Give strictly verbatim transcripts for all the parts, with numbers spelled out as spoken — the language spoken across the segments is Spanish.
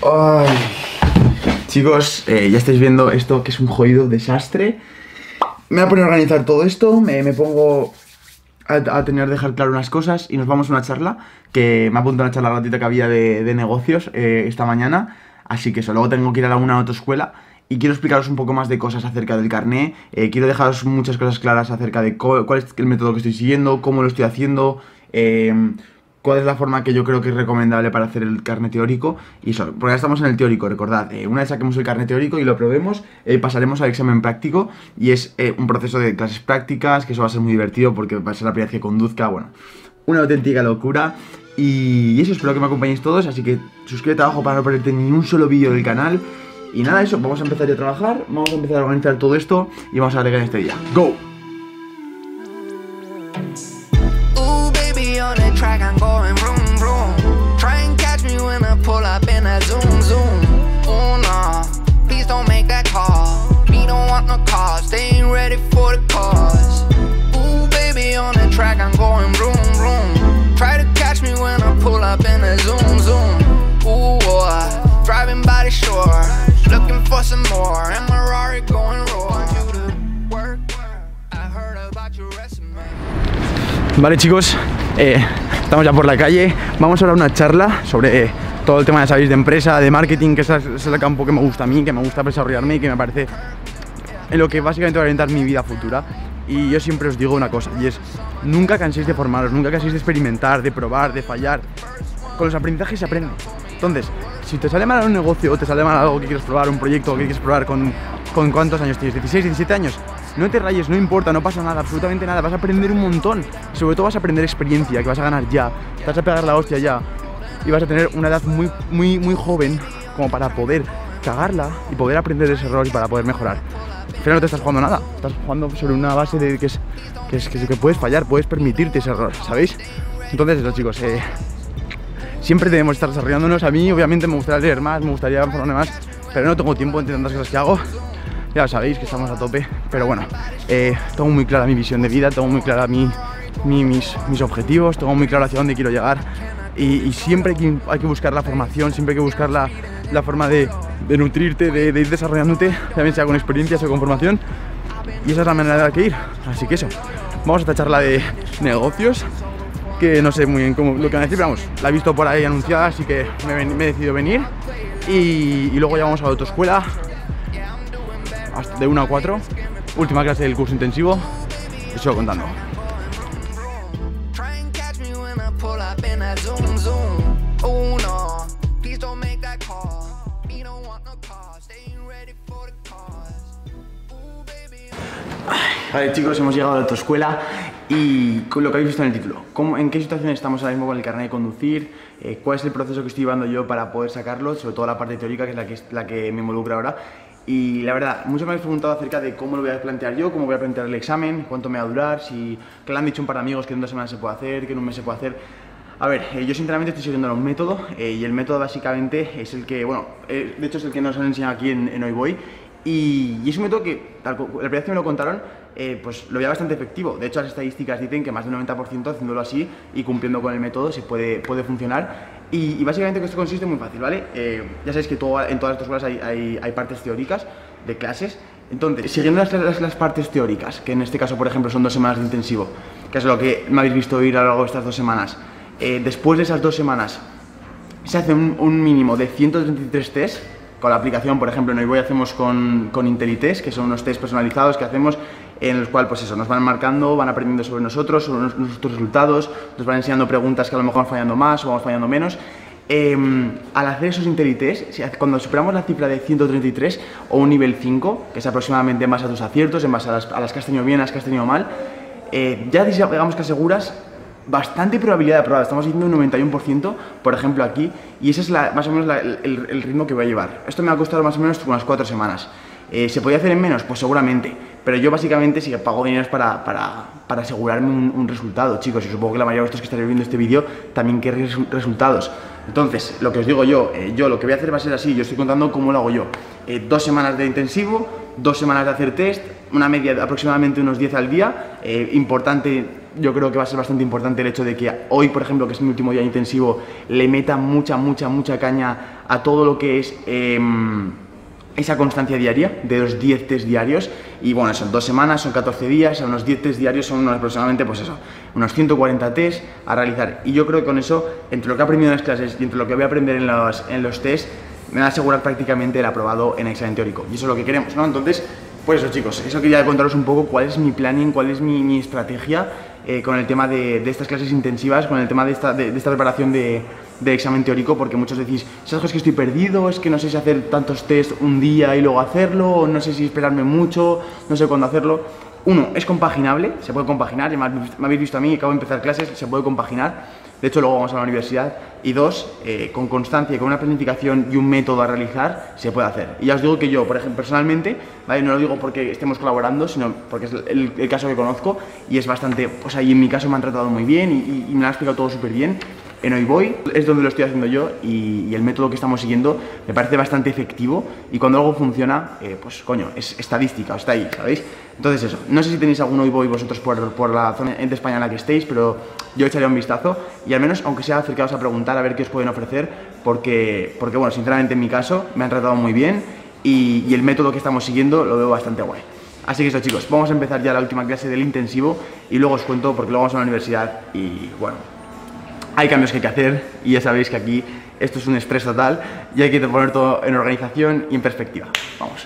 Ay. Chicos, eh, ya estáis viendo esto que es un jodido desastre. Me voy a poner a organizar todo esto, me, me pongo a, a tener que dejar claro unas cosas y nos vamos a una charla, que me apunto a una charla gratuita que había de, de negocios eh, esta mañana. Así que eso, luego tengo que ir a una autoescuela y quiero explicaros un poco más de cosas acerca del carné. eh, Quiero dejaros muchas cosas claras acerca de cuál es el método que estoy siguiendo, cómo lo estoy haciendo, eh, cuál es la forma que yo creo que es recomendable para hacer el carné teórico. Y eso, porque ya estamos en el teórico, recordad, eh, una vez saquemos el carné teórico y lo probemos, eh, pasaremos al examen práctico. Y es eh, un proceso de clases prácticas, que eso va a ser muy divertido porque va a ser la primera vez que conduzca. Bueno, una auténtica locura. Y eso, espero que me acompañéis todos, así que suscríbete abajo para no perderte ni un solo vídeo del canal. Y nada, eso, vamos a empezar ya a trabajar, vamos a empezar a organizar todo esto y vamos a darle en este día. ¡Go! Vale, chicos, eh, estamos ya por la calle. Vamos a hablar una charla sobre eh, todo el tema, ya sabéis, de empresa, de marketing, que es, es el campo que me gusta a mí, que me gusta desarrollarme y que me parece en lo que básicamente va a orientar mi vida futura. Y yo siempre os digo una cosa, y es: nunca canséis de formaros, nunca canséis de experimentar, de probar, de fallar. Con los aprendizajes se aprende. Entonces, si te sale mal un negocio o te sale mal algo que quieres probar, un proyecto que quieres probar, con, con ¿cuántos años tienes? ¿dieciséis, diecisiete años? No te rayes, no importa, no pasa nada, absolutamente nada. Vas a aprender un montón. Sobre todo vas a aprender experiencia, que vas a ganar ya. Te vas a pegar la hostia ya. Y vas a tener una edad muy, muy, muy joven como para poder cagarla y poder aprender de ese error y para poder mejorar. Al final no te estás jugando nada. Estás jugando sobre una base de que es que, es, que, es, que puedes fallar, puedes permitirte ese error, ¿sabéis? Entonces eso, chicos, eh, siempre debemos estar desarrollándonos. A mí obviamente me gustaría leer más, me gustaría informarme más, pero no tengo tiempo entre tantas cosas que hago. Ya sabéis que estamos a tope, pero bueno, eh, tengo muy clara mi visión de vida, tengo muy clara mi, mi, mis, mis objetivos, tengo muy claro hacia dónde quiero llegar. Y, y siempre hay que, hay que buscar la formación, siempre hay que buscar la, la forma de, de nutrirte, de, de ir desarrollándote, también sea con experiencia, sea con formación. Y esa es la manera de que ir, así que eso, vamos a esta charla de negocios, que no sé muy bien cómo lo que van a decir, pero vamos, la he visto por ahí anunciada, así que me, me he decidido venir. Y, y luego ya vamos a la autoescuela, hasta de una a cuatro, última clase del curso intensivo, os sigo contando. Vale, chicos, hemos llegado a la autoescuela y con lo que habéis visto en el título, ¿cómo, en qué situación estamos ahora mismo con el carnet de conducir? Eh, ¿Cuál es el proceso que estoy llevando yo para poder sacarlo? Sobre todo la parte teórica, que es la que, la que me involucra ahora. Y la verdad, muchos me habéis preguntado acerca de cómo lo voy a plantear yo, cómo voy a plantear el examen, cuánto me va a durar, si que le han dicho un par de amigos que en dos semanas se puede hacer, que en un mes se puede hacer. A ver, eh, yo sinceramente estoy siguiendo un método eh, y el método básicamente es el que, bueno, eh, de hecho es el que nos han enseñado aquí en, en Hoy Voy. Y, y es un método que, tal, la primera vez que me lo contaron, eh, pues lo veía bastante efectivo. De hecho, las estadísticas dicen que más del noventa por ciento haciéndolo así y cumpliendo con el método se puede, puede funcionar. Y, y básicamente que esto consiste muy fácil, ¿vale? Eh, ya sabéis que todo, en todas estas cosas hay, hay, hay partes teóricas de clases. Entonces, siguiendo las, las, las partes teóricas, que en este caso, por ejemplo, son dos semanas de intensivo, que es lo que me habéis visto ir a lo largo de estas dos semanas, eh, después de esas dos semanas se hace un, un mínimo de ciento treinta y tres test. Con la aplicación, por ejemplo, en Hoy Voy hacemos con, con IntelliTest, que son unos test personalizados que hacemos, en los cuales, pues eso, nos van marcando, van aprendiendo sobre nosotros, sobre nuestros resultados, nos van enseñando preguntas que a lo mejor vamos fallando más o vamos fallando menos. Eh, al hacer esos IntelliTest, cuando superamos la cifra de ciento treinta y tres o un nivel cinco, que es aproximadamente en base a tus aciertos, en base a las, a las que has tenido bien, a las que has tenido mal, eh, ya digamos que aseguras bastante probabilidad de aprobar. Estamos diciendo un noventa y uno por ciento, por ejemplo, aquí, y ese es la, más o menos la, el, el ritmo que voy a llevar. Esto me ha costado más o menos unas cuatro semanas. Eh, ¿Se podía hacer en menos? Pues seguramente, pero yo básicamente si pago dinero es para, para, para asegurarme un, un resultado, chicos, y supongo que la mayoría de vosotros que estaréis viendo este vídeo también queréis resultados. Entonces, lo que os digo yo, eh, yo lo que voy a hacer va a ser así, yo estoy contando cómo lo hago yo. Eh, dos semanas de intensivo, dos semanas de hacer test, una media de aproximadamente unos diez al día. Eh, importante, yo creo que va a ser bastante importante el hecho de que hoy, por ejemplo, que es mi último día intensivo, le meta mucha, mucha, mucha caña a todo lo que es eh, esa constancia diaria de los diez test diarios. Y bueno, son dos semanas, son catorce días, a unos diez test diarios son unos, aproximadamente, pues eso, unos ciento cuarenta test a realizar. Y yo creo que con eso, entre lo que he aprendido en las clases y entre lo que voy a aprender en los, en los test, me va a asegurar prácticamente el aprobado en examen teórico. Y eso es lo que queremos, ¿no? Entonces, pues eso, chicos, eso quería contaros un poco cuál es mi planning, cuál es mi, mi estrategia eh, con el tema de, de estas clases intensivas, con el tema de esta, de, de esta preparación de, de examen teórico, porque muchos decís, ¿sabes? Es que estoy perdido, es que no sé si hacer tantos test un día y luego hacerlo, o no sé si esperarme mucho, no sé cuándo hacerlo. Uno, es compaginable, se puede compaginar, ya me habéis visto a mí, acabo de empezar clases, se puede compaginar. De hecho, luego vamos a la universidad. Y dos, eh, con constancia y con una planificación y un método a realizar, se puede hacer. Y ya os digo que yo, por ejemplo, personalmente, ¿vale? No lo digo porque estemos colaborando, sino porque es el, el caso que conozco y es bastante, o sea, y en mi caso me han tratado muy bien y, y me lo han explicado todo súper bien. En Hoy Voy es donde lo estoy haciendo yo y, y el método que estamos siguiendo me parece bastante efectivo y cuando algo funciona, eh, pues coño, es estadística, está ahí, ¿sabéis? Entonces eso, no sé si tenéis algún Hoy Voy vosotros por, por la zona de España en la que estéis, pero yo echaré un vistazo y al menos, aunque sea, acercaos a preguntar a ver qué os pueden ofrecer, porque, porque bueno, sinceramente en mi caso me han tratado muy bien y, y el método que estamos siguiendo lo veo bastante guay. Así que eso, chicos, vamos a empezar ya la última clase del intensivo y luego os cuento porque luego vamos a la universidad y bueno, hay cambios que hay que hacer y ya sabéis que aquí esto es un estrés total y hay que poner todo en organización y en perspectiva. Vamos.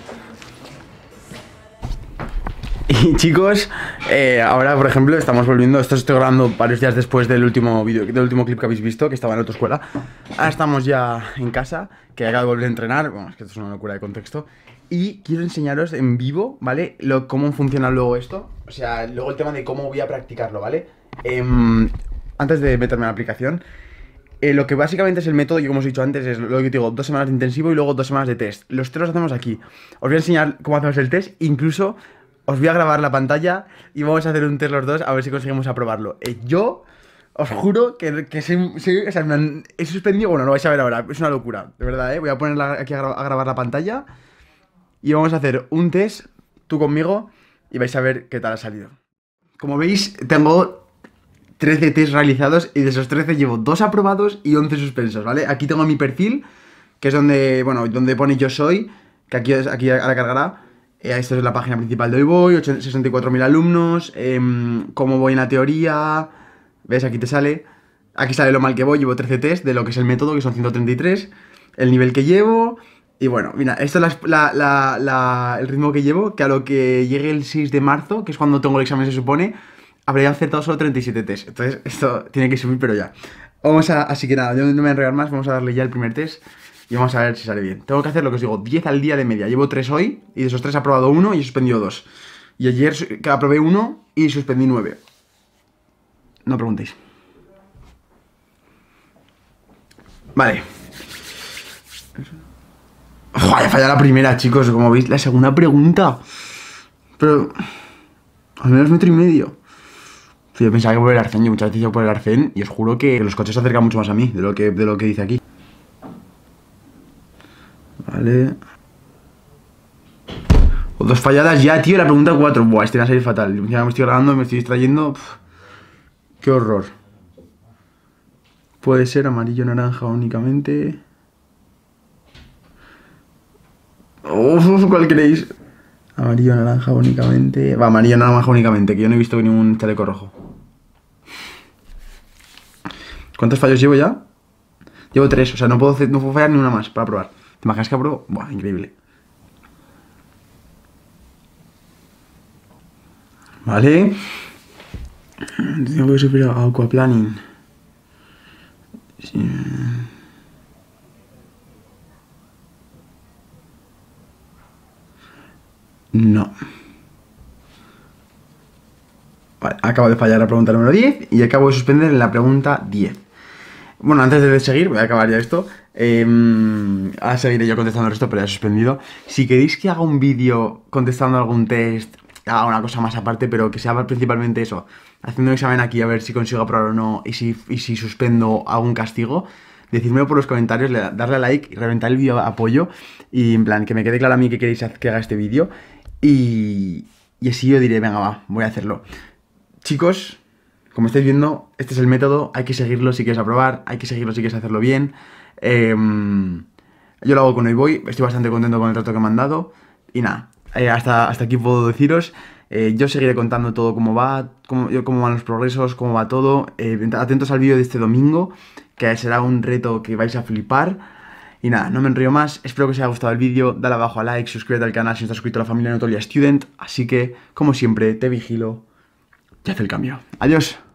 Y chicos, eh, ahora por ejemplo estamos volviendo, esto estoy grabando varios días después del último vídeo, del último clip que habéis visto, que estaba en la autoescuela. Ahora estamos ya en casa, que acabo de volver a entrenar, bueno, es que esto es una locura de contexto. Y quiero enseñaros en vivo, ¿vale? Lo, cómo funciona luego esto, o sea, luego el tema de cómo voy a practicarlo, ¿vale? Eh, Antes de meterme en la aplicación, eh, lo que básicamente es el método, y como os he dicho antes, es lo que te digo, dos semanas de intensivo y luego dos semanas de test. Los tres los hacemos aquí. Os voy a enseñar cómo hacemos el test, incluso os voy a grabar la pantalla y vamos a hacer un test los dos a ver si conseguimos aprobarlo. Eh, yo os juro que, que se, se, o sea, me han, he suspendido, bueno, lo vais a ver ahora, es una locura, de verdad, ¿eh? Voy a poner aquí a, gra a grabar la pantalla y vamos a hacer un test, tú conmigo, y vais a ver qué tal ha salido. Como veis, tengo trece test realizados y de esos trece llevo dos aprobados y once suspensos, ¿vale? Aquí tengo mi perfil, que es donde, bueno, donde pone yo soy, que aquí, aquí ahora cargará. Eh, esto es la página principal de Hoy Voy, sesenta y cuatro mil alumnos, eh, cómo voy en la teoría, ¿ves? Aquí te sale, aquí sale lo mal que voy, llevo trece test de lo que es el método, que son ciento treinta y tres, el nivel que llevo, y bueno, mira, esto es la, la, la, el ritmo que llevo, que a lo que llegue el seis de marzo, que es cuando tengo el examen se supone, habría acertado solo treinta y siete test. Entonces esto tiene que subir, pero ya. Vamos a, así que nada, yo no me voy a enredar más, vamos a darle ya el primer test y vamos a ver si sale bien. Tengo que hacer lo que os digo, diez al día de media. Llevo tres hoy y de esos tres he aprobado uno y he suspendido dos. Y ayer que aprobé uno y suspendí nueve. No preguntéis. Vale. Joder, falla la primera, chicos, como veis, la segunda pregunta. Pero al menos metro y medio. Yo pensaba que por el arcén, yo muchas veces yo por el arcén y os juro que los coches se acercan mucho más a mí de lo que, de lo que dice aquí. Vale. O dos falladas ya, tío, la pregunta cuatro. Buah, este va a salir fatal. Ya me estoy grabando, me estoy distrayendo. Pff, qué horror. Puede ser amarillo naranja únicamente. Uf, ¿cuál queréis? Amarillo naranja únicamente. Va, amarillo naranja únicamente, que yo no he visto ningún chaleco rojo. ¿Cuántos fallos llevo ya? Llevo tres, o sea, no puedo, hacer, no puedo fallar ni una más para probar. ¿Te imaginas que apruebo? Buah, increíble. Vale. Tengo que subir a aquaplaning. Sí. No. Vale, acabo de fallar la pregunta número diez y acabo de suspender en la pregunta diez. Bueno, antes de seguir, voy a acabar ya esto. Eh, ahora seguiré yo contestando el resto, pero ya he suspendido. Si queréis que haga un vídeo contestando algún test, haga una cosa más aparte, pero que sea principalmente eso, haciendo un examen aquí a ver si consigo aprobar o no y si, y si suspendo algún castigo, decídmelo por los comentarios, darle a like y reventar el vídeo de apoyo y en plan, que me quede claro a mí que queréis que haga este vídeo y, y así yo diré, venga va, voy a hacerlo. Chicos, como estáis viendo, este es el método, hay que seguirlo si quieres aprobar, hay que seguirlo si quieres hacerlo bien. Eh, Yo lo hago con Oiboy, estoy bastante contento con el trato que me han dado. Y nada, eh, hasta, hasta aquí puedo deciros. Eh, yo seguiré contando todo cómo va, cómo, cómo van los progresos, cómo va todo. Eh, atentos al vídeo de este domingo, que será un reto que vais a flipar. Y nada, no me enrollo más, espero que os haya gustado el vídeo, dale abajo a like, suscríbete al canal si no estás suscrito a la familia Notolia Student. Así que, como siempre, te vigilo y haz el cambio. Adiós.